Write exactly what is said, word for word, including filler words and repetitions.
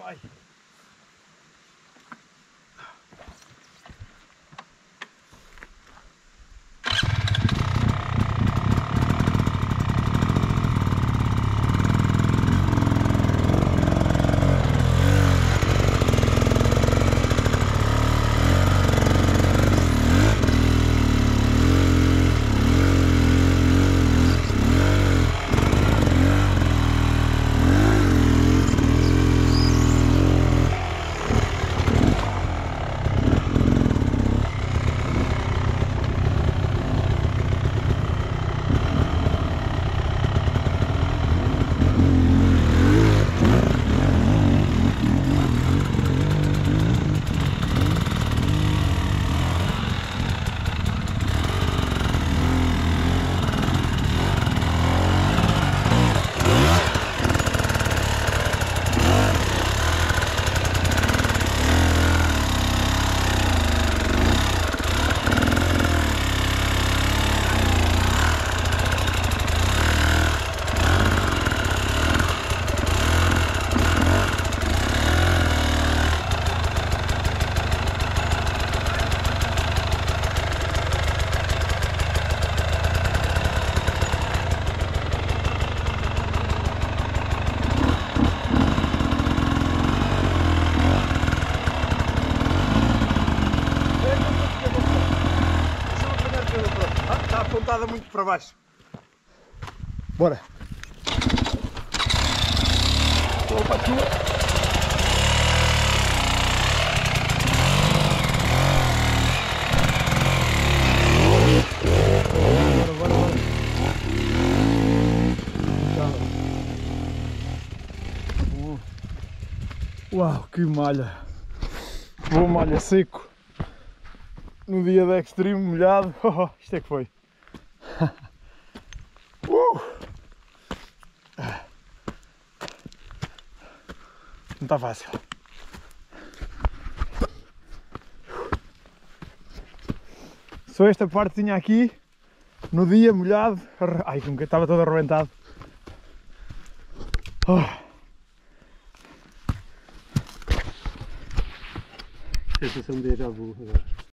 Ai. Está apontada muito para baixo. Bora. Opa, tua. Bora, bora, bora. Uau, que malha. Boa malha, seco. No dia da Extreme, molhado. Oh, isto é que foi. uh! Não está fácil. Só esta partezinha aqui, no dia molhado. Ai, como que estava todo arrebentado. Oh. Sensação de déjà vu agora.